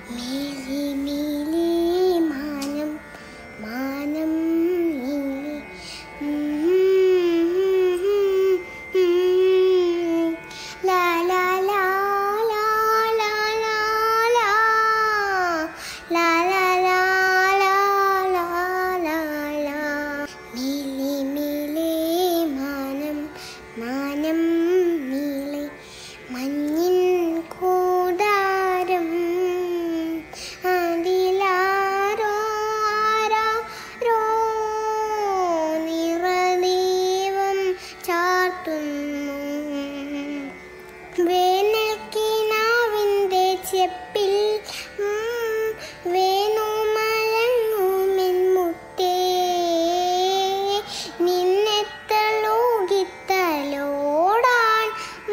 മേലെ മേലെ മാനം മാനം നീളെ ലാ ലാ ലാ ലാ ലാ ലാ ലാ ലാ ലാ ലാ ലാ ലാ ലാ ലാ മേലെ മേലെ മാനം മാനം നീളെ മഞ്ഞിൻ കൂടാരം അതിലാരോ ആരാരോ നിറദീപം ചാർത്തുന്നു. വേനൽക്കിനാവിൻ്റെ ചെപ്പിൽ വേണുമലങ്ങുമെൻ മുട്ടേ നിന്നെ തലോകിത്തലോടാൻ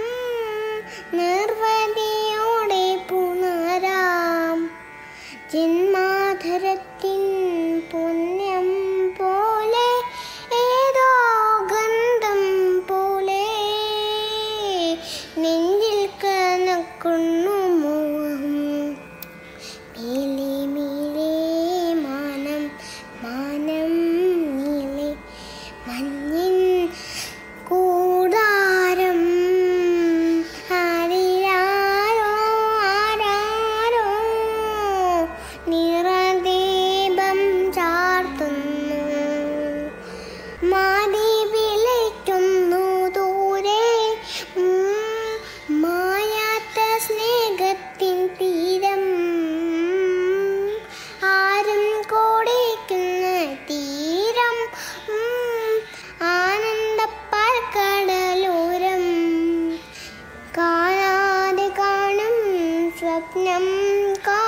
നിർവ്വതിയോടെ പുണരാം. ജന്മാധരത്തിൻ പുണ്യം പോലെ ഏതോ ഗന്ധം പോലെ നെഞ്ചിൽ കനക്കുന്നു മോഹം. മേലെ മേലെ മാനം മാനം നീളെ മഞ്ഞിൻ കൂടാരം അതിലാരോ ആരാരോ നിറദീപം ചാർത്തുന്നു. മാതി വിളിക്കുന്നു ദൂരെ മായാത്ത സ്നേഹത്തിൻ തീരം. ആരും കോടിക്കുന്ന തീരം ആനന്ദപ്പാൽക്കടലോരം കാണാതെ കാണും സ്വപ്നം